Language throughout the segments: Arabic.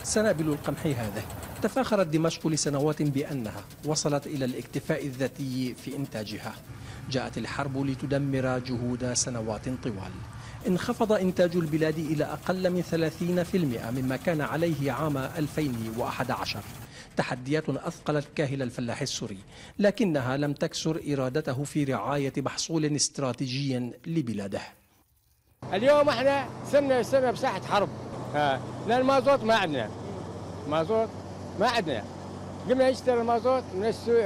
سنابل القمح هذه تفاخرت دمشق لسنوات بأنها وصلت إلى الاكتفاء الذاتي في إنتاجها. جاءت الحرب لتدمر جهود سنوات طوال. انخفض إنتاج البلاد إلى أقل من 30% مما كان عليه عام 2011. تحديات أثقلت كاهل الفلاح السوري، لكنها لم تكسر إرادته في رعاية محصول استراتيجي لبلاده. اليوم احنا صرنا بساحة حرب، لأن المازوت ما عندنا، مازوت ما عندنا. قمنا نشتري المازوت من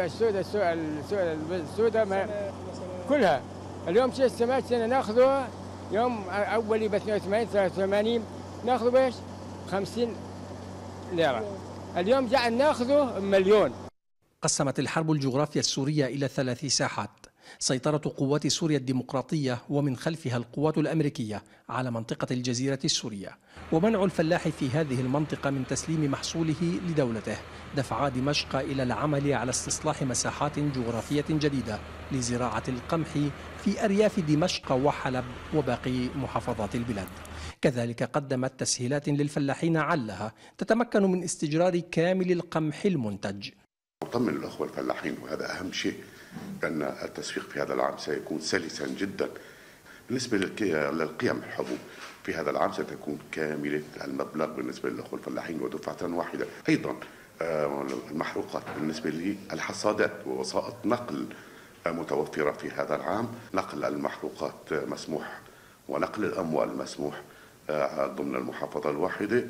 السوداء كلها. اليوم شيء السماد سنة ناخذه يوم أولي ب 82 83 ناخذه بيش 50 ليرة. اليوم جعل ناخذه مليون. قسمت الحرب الجغرافيا السورية إلى 3 ساحات: سيطرة قوات سوريا الديمقراطية ومن خلفها القوات الأمريكية على منطقة الجزيرة السورية، ومنع الفلاح في هذه المنطقة من تسليم محصوله لدولته دفع دمشق إلى العمل على استصلاح مساحات جغرافية جديدة لزراعة القمح في أرياف دمشق وحلب وباقي محافظات البلاد. كذلك قدمت تسهيلات للفلاحين علها تتمكن من استجرار كامل القمح المنتج. نطمن الأخوة الفلاحين، وهذا أهم شيء، أن التسويق في هذا العام سيكون سلسا جدا. بالنسبة للقيم الحبوب في هذا العام ستكون كاملة المبلغ بالنسبة للأخوة الفلاحين ودفعة واحدة. أيضا المحروقات بالنسبة للحصادات ووسائط نقل متوفرة في هذا العام. نقل المحروقات مسموح ونقل الأموال مسموح ضمن المحافظة الواحدة.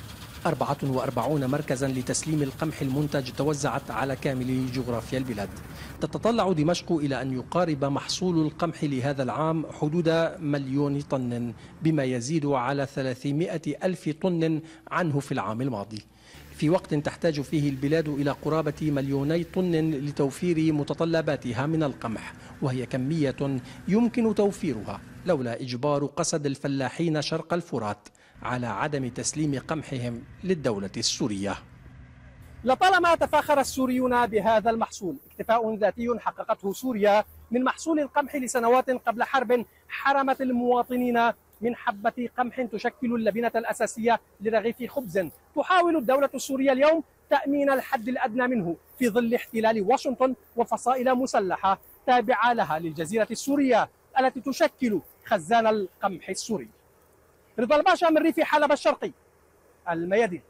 44 مركزا لتسليم القمح المنتج توزعت على كامل جغرافيا البلاد. تتطلع دمشق إلى أن يقارب محصول القمح لهذا العام حدود 1,000,000 طن، بما يزيد على 300 ألف طن عنه في العام الماضي، في وقت تحتاج فيه البلاد إلى قرابة 2,000,000 طن لتوفير متطلباتها من القمح، وهي كمية يمكن توفيرها لولا إجبار قسد الفلاحين شرق الفرات على عدم تسليم قمحهم للدولة السورية. لطالما تفاخر السوريون بهذا المحصول، اكتفاء ذاتي حققته سوريا من محصول القمح لسنوات قبل حرب حرمت المواطنين من حبة قمح تشكل اللبنة الأساسية لرغيف خبز. تحاول الدولة السورية اليوم تأمين الحد الأدنى منه في ظل احتلال واشنطن وفصائل مسلحة تابعة لها للجزيرة السورية التي تشكل خزان القمح السوري. رضا الباشا من ريف حلب الشرقي، الميادين.